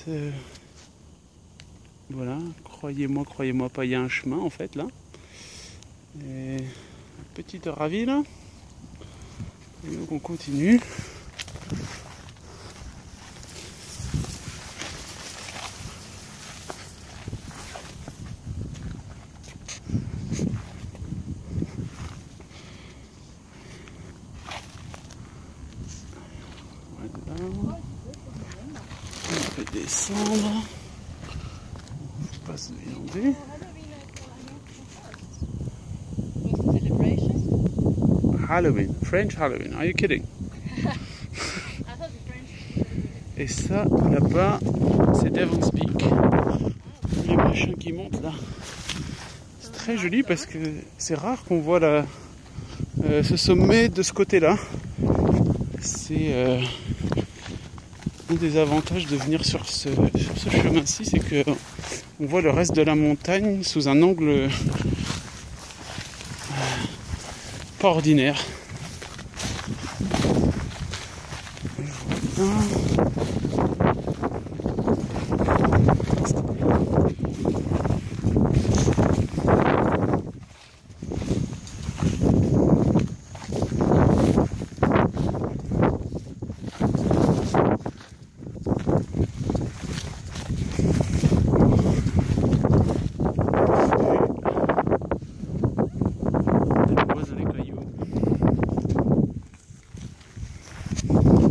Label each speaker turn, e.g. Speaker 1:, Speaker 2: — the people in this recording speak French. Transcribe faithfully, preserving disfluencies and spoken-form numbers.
Speaker 1: Euh, voilà, croyez-moi, croyez-moi pas, il y a un chemin en fait là. Et une petite ravine. Et donc on continue. Voilà. On peut descendre. Faut pas se viander. Halloween, French Halloween, are you kidding? Et ça, là-bas, c'est Devon's Peak. Les machins qui montent là. C'est très joli parce que c'est rare qu'on voit la, euh, ce sommet de ce côté-là. C'est euh, un des avantages de venir sur ce, sur ce chemin-ci, c'est que on voit le reste de la montagne sous un angle euh, pas ordinaire. Voilà.